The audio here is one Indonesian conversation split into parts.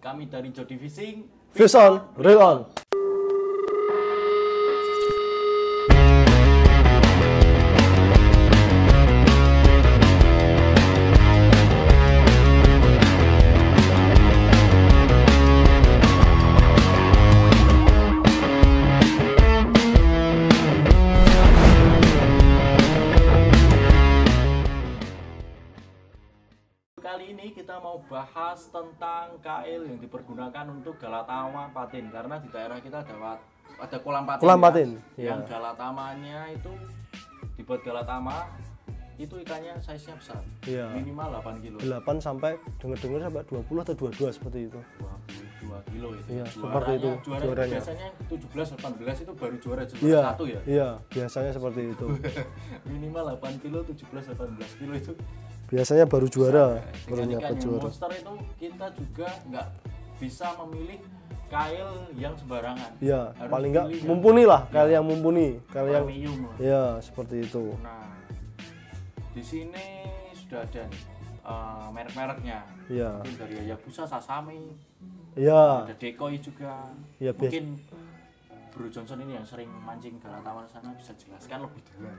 Kami dari Jody Fishing. Fish on, reel on. Kali ini kita mau bahas tentang kail yang dipergunakan untuk galatama patin, karena di daerah kita ada kolam patin. Kolam ya, patin, yang ya. galatamanya itu dibuat galatama itu ikannya size-nya besar. Iya. Minimal 8 kilo. 8 sampai dengar-dengar sampai 20 atau 22 seperti itu. 22 kilo itu. Iya, seperti itu juaranya. Biasanya 17 18 itu baru juara Iya, satu ya. iya, biasanya seperti itu. Minimal 8 kilo, 17 18 kilo itu. Biasanya baru juara, baru Dengan ikan dapat yang juara. monster itu kita juga nggak bisa memilih kail yang sembarangan. Iya, Harus paling enggak pilih yang mumpuni lah, kail yang mumpuni, kail yang premium lah. ya seperti itu. Nah, di sini sudah ada nih merek-mereknya. Iya. Mungkin dari Hayabusa, Sasami, Iya, ada Decoy juga. Iya, Mungkin Bro Johnson ini yang sering mancing galatama sana bisa jelaskan lebih dalam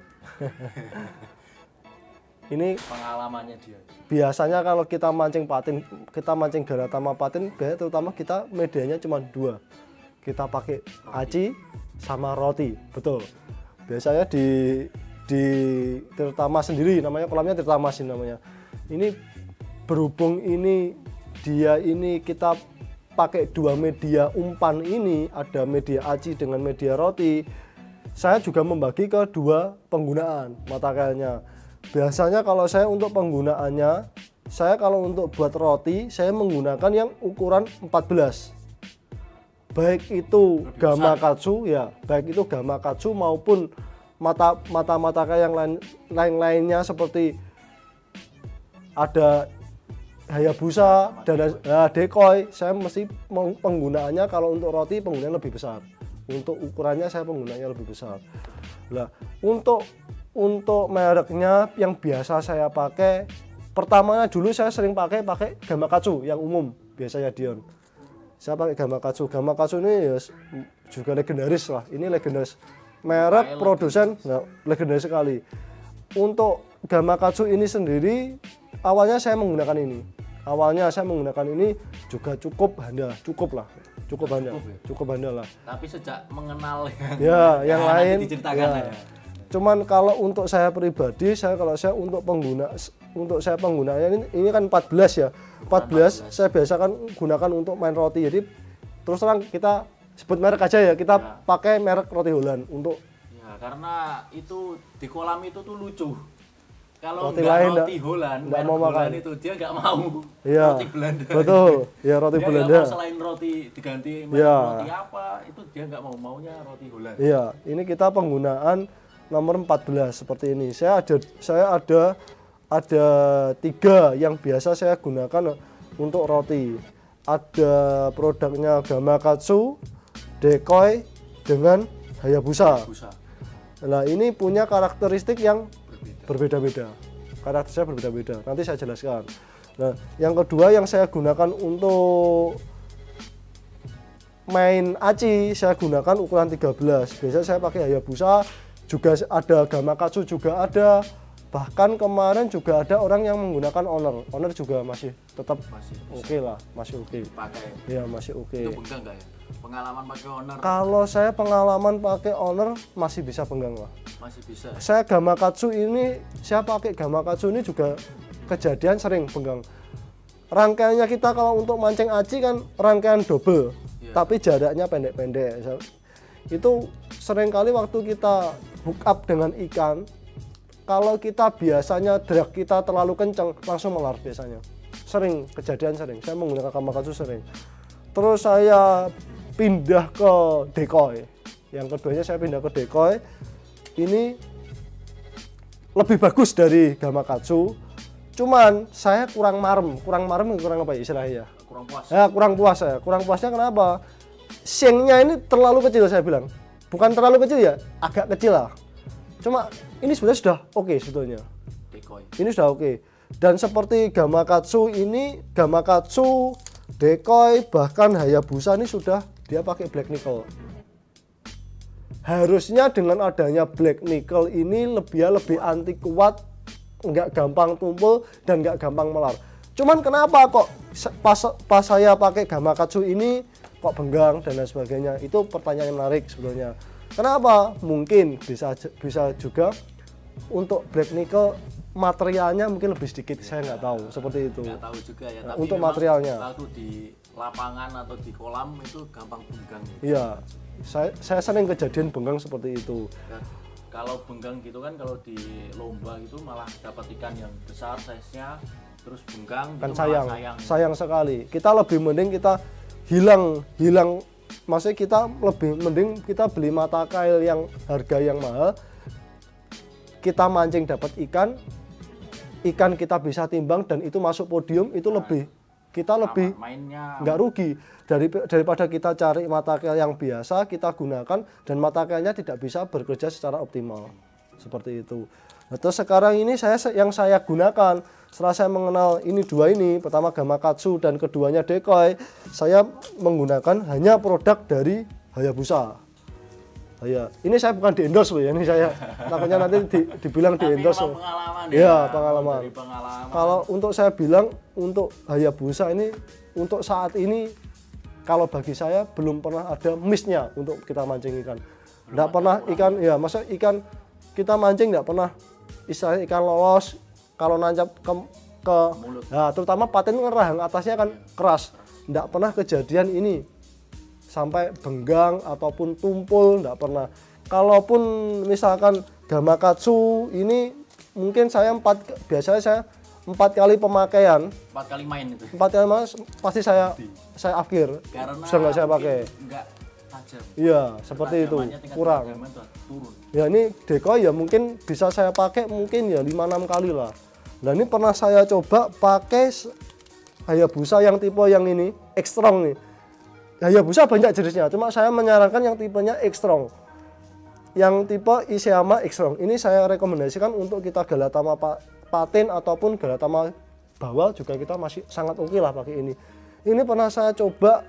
ini pengalamannya dia. biasanya kalau kita mancing patin, kita mancing galatama patin, terutama kita medianya cuma dua. Kita pakai aci sama roti, betul. Biasanya di terutama sendiri, namanya kolamnya terutama sih namanya. Ini berhubung ini kita pakai dua media umpan ini, ada media aci dengan media roti. Saya juga membagi ke dua penggunaan mata kailnya. Biasanya kalau saya untuk penggunaannya, saya kalau untuk buat roti, saya menggunakan yang ukuran 14. Baik itu gamakatsu ya, baik itu gamakatsu maupun mata kail yang lainnya seperti ada Hayabusa dan Decoy. Saya mesti penggunaannya kalau untuk roti penggunaannya lebih besar. Untuk ukurannya saya penggunaannya lebih besar. Nah, untuk mereknya yang biasa saya pakai, pertamanya dulu saya sering pakai gamakatsu yang umum, biasanya Dion. Saya pakai gamakatsu. Gamakatsu ini ya juga legendaris lah. Ini legendaris. Merek produsen legendaris sekali. Untuk gamakatsu ini sendiri awalnya saya menggunakan ini. Juga cukup handal, cukup handal lah. Tapi sejak mengenal yang lain diceritakan ya. Cuman kalau untuk saya pribadi, untuk penggunaannya ini kan 14 ya. 14 saya biasakan gunakan untuk main roti. Jadi terus terang kita sebut merek aja ya, kita pakai merek roti Holland untuk ya, karena itu di kolam itu tuh lucu. Kalau roti nggak lain roti Holland, nggak mau makan itu dia nggak mau. Iya, roti Belanda. Betul, ya roti Dia Belanda. nggak mau selain roti diganti roti apa, itu dia nggak maunya roti Holland. Iya, ini kita penggunaan nomor 14 seperti ini. Saya ada 3 yang biasa saya gunakan untuk roti. Ada produknya Gamakatsu, Decoy dengan Hayabusa. Nah, ini punya karakteristik yang berbeda-beda. Karakteristiknya berbeda-beda. Nanti saya jelaskan. Nah, yang kedua yang saya gunakan untuk main aci, saya gunakan ukuran 13. Biasanya saya pakai Hayabusa, juga ada Gamakatsu juga ada. Bahkan kemarin juga ada orang yang menggunakan Owner juga masih tetap oke lah, masih oke. Pakai. Ya, masih oke. Itu penggang nggak ya? Pengalaman pakai Owner? Kalau saya pengalaman pakai Owner masih bisa penggang lah. Masih bisa. Saya pakai Gamakatsu ini juga kejadian sering penggang. Rangkaiannya kita kalau untuk mancing aci kan rangkaian double, tapi jaraknya pendek-pendek. Itu seringkali waktu kita hook up dengan ikan, kalau kita biasanya drag kita terlalu kencang langsung melar biasanya. Kejadian sering. Saya menggunakan Gamakatsu sering. Terus saya pindah ke Decoy. Yang keduanya saya pindah ke Decoy. Ini lebih bagus dari Gamakatsu. Cuman saya kurang apa ya istilahnya? Kurang puas. Ya, kurang puas saya. Kurang puasnya kenapa? Siangnya ini terlalu kecil saya bilang. Bukan terlalu kecil ya, agak kecil lah. Cuma ini sebenarnya sudah oke sebetulnya. Decoy. Ini sudah oke. Dan seperti Gamakatsu ini, Gamakatsu decoy bahkan Hayabusa ini sudah dia pakai black nickel. Harusnya dengan adanya black nickel ini lebih anti kuat, nggak gampang tumpul dan nggak gampang melar. Cuman kenapa kok pas saya pakai Gamakatsu ini kok benggang dan lain sebagainya? Itu pertanyaan yang menarik sebenarnya. Kenapa? Mungkin bisa juga untuk black nickel materialnya mungkin lebih sedikit, saya nggak tahu seperti itu. Nggak tahu juga ya. Tapi untuk materialnya. Waktu di lapangan atau di kolam itu gampang benggang. Iya, saya sering kejadian benggang seperti itu. Ya, kalau benggang gitu kan kalau di lomba itu malah dapat ikan yang besar size-nya terus benggang Kan gitu sayang sekali. Kita lebih mending kita hilang maksudnya kita lebih mending kita beli mata kail yang harga yang mahal, kita mancing dapat ikan kita bisa timbang dan itu masuk podium, itu kita lebih mainnya nggak rugi daripada kita cari mata kail yang biasa kita gunakan dan mata kailnya tidak bisa bekerja secara optimal seperti itu. Nah, terus sekarang ini yang saya gunakan setelah saya mengenal ini dua ini, pertama Gamakatsu dan keduanya decoy, saya menggunakan hanya produk dari Hayabusa. Ya, ini saya bukan di endorse loh ya, ini saya takutnya nanti dibilang di endorse. Pengalaman ya, pengalaman. Dari pengalaman. Kalau untuk saya bilang untuk Hayabusa ini untuk saat ini kalau bagi saya belum pernah ada miss-nya untuk kita mancing ikan. Enggak pernah ikan ya, masa ikan kita mancing enggak pernah istilahnya ikan lolos kalau nancap ke mulut. Nah, terutama patin rahang atasnya kan keras. Enggak pernah kejadian ini sampai benggang ataupun tumpul, enggak pernah. Kalaupun misalkan Gamakatsu ini mungkin biasanya saya 4 kali pemakaian, 4 kali main itu. 4 kali mas pasti saya akhir. Karena sudah nggak saya pakai. Enggak tajam. Iya, seperti itu. Kurang. Turun. Ya ini decoy ya mungkin bisa saya pakai mungkin ya 5-6 kali lah. Nah ini pernah saya coba pakai Hayabusa yang tipe yang ini, X-Strong nih. Hayabusa banyak jenisnya, cuma saya menyarankan yang tipenya X-Strong. Yang tipe Iseyama X-Strong. Ini saya rekomendasikan untuk kita Galatama patin ataupun Galatama bawal juga kita masih sangat oke lah pakai ini. Ini pernah saya coba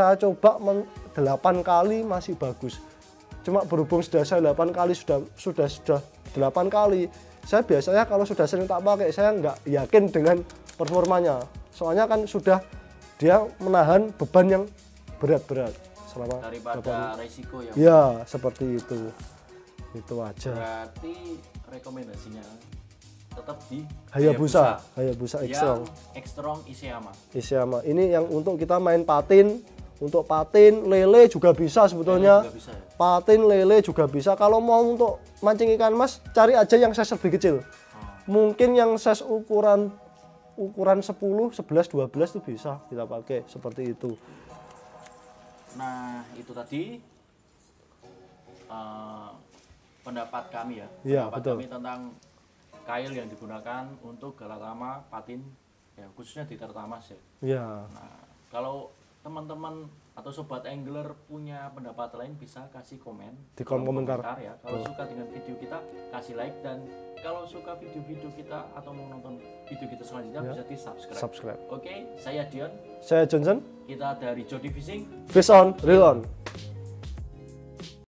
8 kali masih bagus. Cuma berhubung sudah saya 8 kali sudah 8 kali. Saya biasanya kalau sudah sering tak pakai saya nggak yakin dengan performanya. Soalnya kan sudah dia menahan beban yang berat-berat selama daripada resiko yang ya seperti itu aja. Berarti rekomendasinya tetap di Hayabusa X-Strong. X-Strong Iseyama ini yang untuk kita main patin, untuk patin lele juga bisa sebetulnya. Juga bisa, ya? Patin lele juga bisa. Kalau mau untuk mancing ikan mas cari aja yang size lebih kecil. Mungkin yang size ukuran 10, 11, 12 itu bisa kita pakai seperti itu. Nah itu tadi pendapat kami ya. Iya, Pendapat betul. kami tentang kail yang digunakan untuk Galatama patin ya khususnya di Tertamas ya. Iya. Nah kalau teman-teman atau sobat angler punya pendapat lain bisa kasih komen Di kolom komentar. ya. Kalau suka dengan video kita kasih like, dan kalau suka video-video kita atau mau nonton video kita selanjutnya bisa di subscribe. Oke, saya Dion. Saya Johnson. Kita dari Jody Fishing. Fish on, reel on.